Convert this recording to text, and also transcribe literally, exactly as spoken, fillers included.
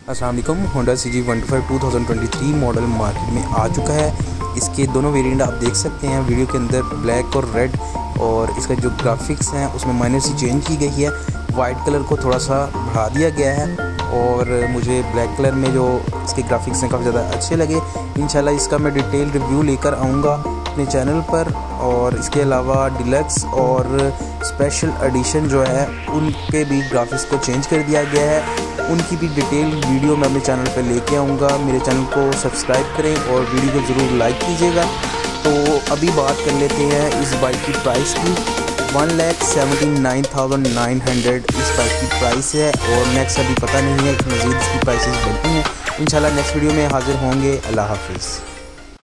अस्सलाम वालेकुम। Honda C G one two five two thousand twenty three model market में आ चुका है। इसके दोनों वेरिएंट आप देख सकते हैं वीडियो के अंदर, ब्लैक और रेड। और इसका जो ग्राफिक्स हैं उसमें माइनर सी चेंज की गई है। वाइट कलर को थोड़ा सा बढ़ा दिया गया है और मुझे ब्लैक कलर में जो इसके ग्राफिक्स हैं काफ़ी ज़्यादा अच्छे लगे। इंशाल्लाह इसका मैं डिटेल रिव्यू लेकर आऊँगा अपने चैनल पर। और इसके अलावा डिलक्स और स्पेशल एडिशन जो है उनके भी ग्राफिक्स को चेंज कर दिया गया है। उनकी भी डिटेल वीडियो मैं अपने चैनल पर लेके आऊँगा। मेरे चैनल को सब्सक्राइब करें और वीडियो को ज़रूर लाइक कीजिएगा। तो अभी बात कर लेते हैं इस बाइक की प्राइस की। One lakh seventy nine thousand nine hundred इस बाइक की प्राइस है और नेक्स्ट अभी पता नहीं है कि मज़ीद इसकी प्राइसेस बढ़ती हैं। इंशाल्लाह नेक्स्ट वीडियो में हाज़िर होंगे। अल्लाह हाफिज़।